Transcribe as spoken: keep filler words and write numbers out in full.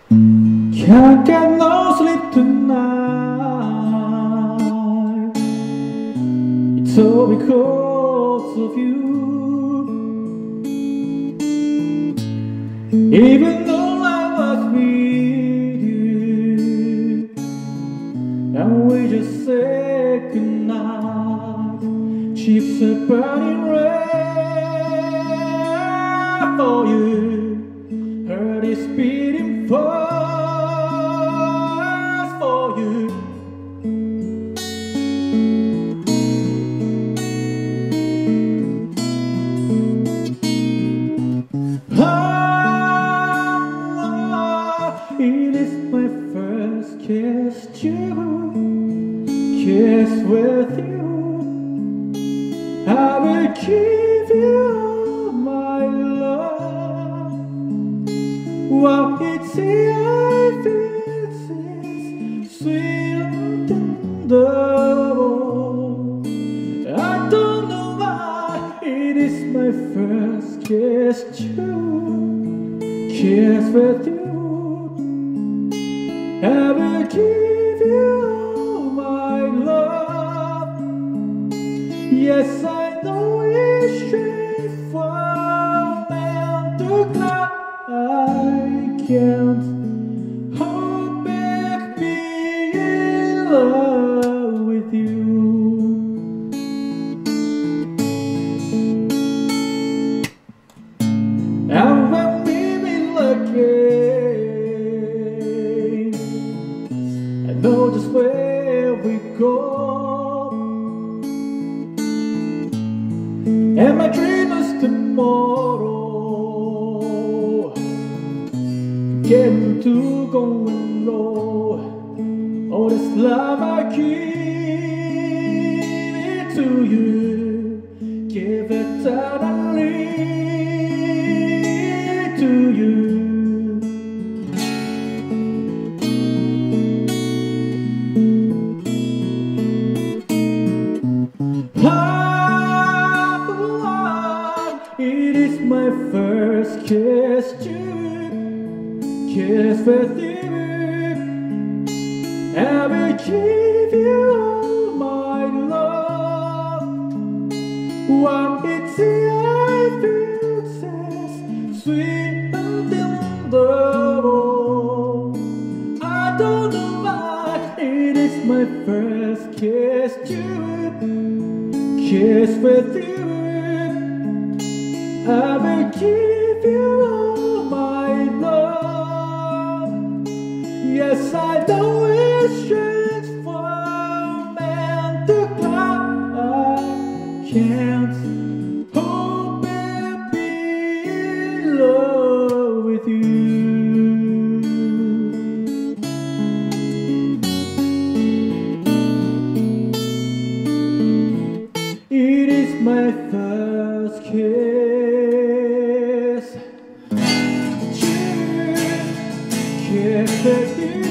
Can't get no sleep tonight. It's all because of you. Even though I was with you, and we just said goodnight. Chips are burning red for you. Heart is beating fast for you. Ah, it is my first kiss to kiss with you. I will give you all my love. What it's the I feel is sweet and tender. I don't know why it is my first kiss too. Kiss with you. I will give you all my love. Yes, I know it's strange for a man to cry. I can't hold back being in love with you. And when we meet again, I know just where we go. And my dream is tomorrow. Getting to going low. All this love I give to you, give it totally to you. Ah, it is my first kiss to kiss with you. I will give you all my love. One it's the I feel says sweet and tender. I don't know why it is my first kiss too. Kiss with you. I will give you all my love. Yes, I know it's strange for a man to cry. I can't hold back being in love with you. It is my first kiss. Kiss with you.